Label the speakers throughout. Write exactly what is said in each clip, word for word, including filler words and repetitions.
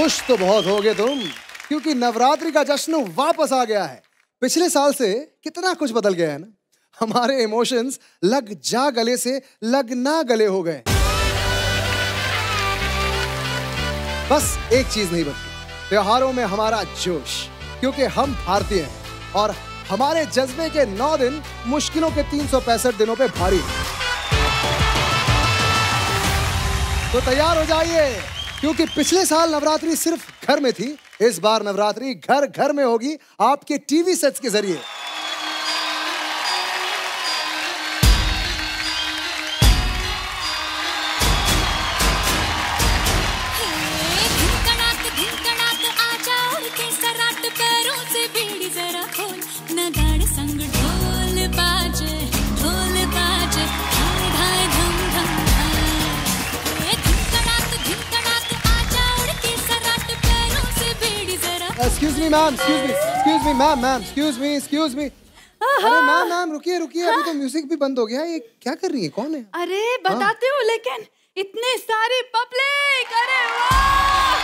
Speaker 1: खुश तो बहुत होगे तुम, क्योंकि नवरात्रि का जश्न वापस आ गया है। पिछले साल से कितना कुछ बदल गया है ना। हमारे इमोशंस लग जा गले से लग ना गले हो गए। बस एक चीज नहीं बदली, त्योहारों में हमारा जोश, क्योंकि हम भारतीय हैं और हमारे जज्बे के नौ दिन मुश्किलों के तीन सौ पैंसठ दिनों पे भारी हैं। तो तैयार हो जाइए, क्योंकि पिछले साल नवरात्रि सिर्फ घर में थी, इस बार नवरात्रि घर घर में होगी आपके टीवी सेट्स के जरिए। Excuse me, ma'am. Excuse me. Excuse me, ma'am, ma'am. Excuse me. Excuse me. अरे मैम मैम रुकिए रुकिए, अभी तो म्यूजिक भी बंद हो गया। ये क्या कर रही है, कौन है?
Speaker 2: अरे बताते हो, लेकिन इतने सारे पब्लिक, अरे वाह!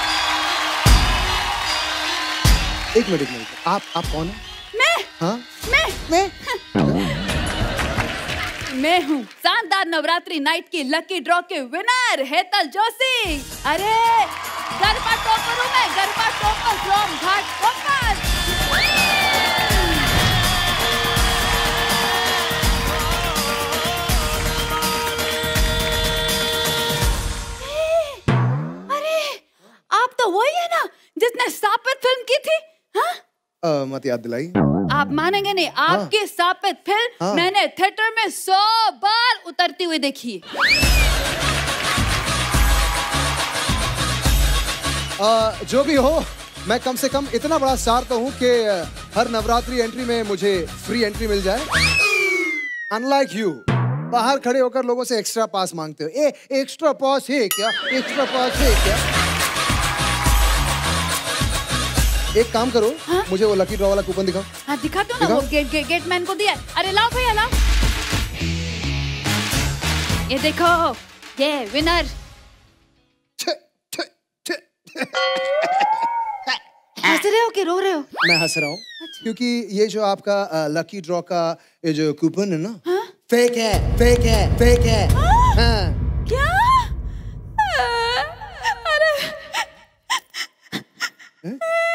Speaker 1: एक मिनट एक मिनट, आप आप कौन है?
Speaker 2: मैं
Speaker 1: हाँ
Speaker 2: मैं
Speaker 1: मैं
Speaker 2: मैं हूँ शानदार नवरात्रि नाइट की लकी ड्रॉ के विनर हेतल जोशी। अरे गरबा टॉपर हूँ मैं, garba topper from Ghatkopar. अरे आप तो वही है ना जिसने सापित फिल्म की थी? हाँ?
Speaker 1: uh, मत याद दिलाई।
Speaker 2: आप मानेंगे नहीं, आपकी हाँ। सापित फिल्म हाँ। मैंने थिएटर में सौ बार उतरती हुई देखी।
Speaker 1: uh, जो भी हो, मैं कम से कम इतना बड़ा स्टार तो हूँ कि हर नवरात्रि एंट्री में मुझे फ्री एंट्री मिल जाए। अनलाइक यू, बाहर खड़े होकर लोगों से एक्स्ट्रा पास मांगते हो। ए, एक्स्ट्रा पास है क्या? एक्स्ट्रा पास है क्या? एक काम करो, हाँ? मुझे वो लकी ड्रॉ वाला कूपन दिखाओ।
Speaker 2: हाँ दिखा दो ना, वो गेट गेट गेट मैन को दिया। अरे लाओ भैया लाओ, ये देखो, ये विनर। हंस रहे हो कि रो रहे हो?
Speaker 1: मैं हंस रहा हूँ, अच्छा। क्योंकि ये जो आपका लकी ड्रॉ का ये जो कूपन है ना, हाँ? फेक है, फेक है, फेक है। हाँ? हाँ।
Speaker 2: क्या? अरे
Speaker 1: है?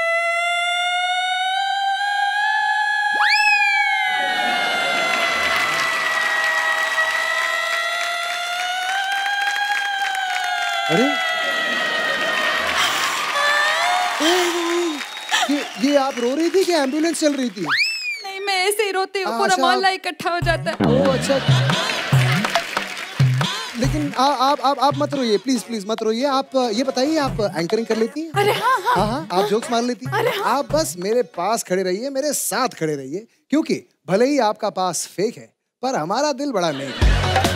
Speaker 1: अरे ये ये आप रो रही थी कि एम्बुलेंस चल रही थी?
Speaker 2: नहीं, मैं ऐसे ही रोती हूँ, पूरा मोहल्ला इकट्ठा हो जाता है।
Speaker 1: ओह अच्छा, लेकिन आ, आप आप आप मत रोइए, प्लीज प्लीज मत रोइए। आप ये बताइए, आप एंकरिंग कर लेती हैं?
Speaker 2: अरे हाँ हाँ
Speaker 1: हाँ हाँ, आप जोक्स मार लेती हैं?
Speaker 2: अरे हाँ।
Speaker 1: आप बस मेरे पास खड़े रहिए, मेरे साथ खड़े रहिए, क्योंकि भले ही आपका पास फेक है, पर हमारा दिल बड़ा नहीं है।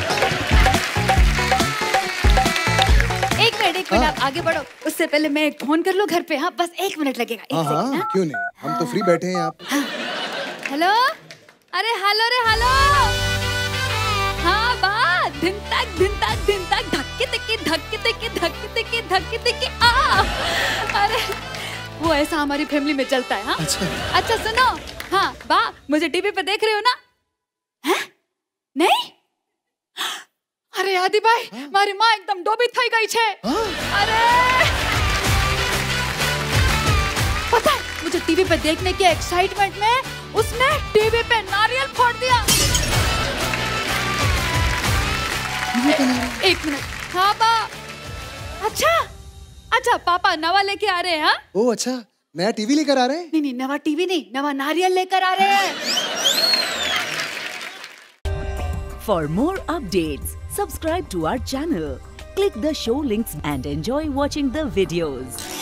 Speaker 2: एक मिनट एक मिनट, आप आगे बढ़ो, उससे पहले मैं एक फोन कर लूं घर पे। हाँ बस एक मिनट लगेगा। एक
Speaker 1: हाँ हाँ, हाँ क्यों नहीं, हम तो फ्री बैठे हैं। आप
Speaker 2: हाँ। हेलो, अरे हेलो रे हेलो। हाँ बा, दिन तक दिन तक दिन तक धक्के तिक्की धक्के तिक्की धक्के तिक्की धक्के तिक्की आ। अरे वो ऐसा हमारी फैमिली में चलता है। हाँ
Speaker 1: अच्छा
Speaker 2: अच्छा सुनो, हाँ बा, मुझे टीवी पे देख रहे हो ना? हैं? नहीं? अरे आदि भाई, हाँ? मारी माँ एकदम डोबी थई गई छे। हाँ? अरे पता है, मुझे टीवी पे देखने के एक्साइटमेंट में उसने टीवी पे नारियल फोड़ दिया। ए, एक मिनट। हाँ बा, अच्छा अच्छा पापा नवा लेके आ रहे हैं? हाँ?
Speaker 1: ओह अच्छा, नया टीवी लेकर आ रहे हैं?
Speaker 2: नहीं नहीं, नवा टीवी नहीं, नवा नारियल लेकर आ रहे हैं।
Speaker 3: For more updates, subscribe to our channel, click the show links and enjoy watching the videos.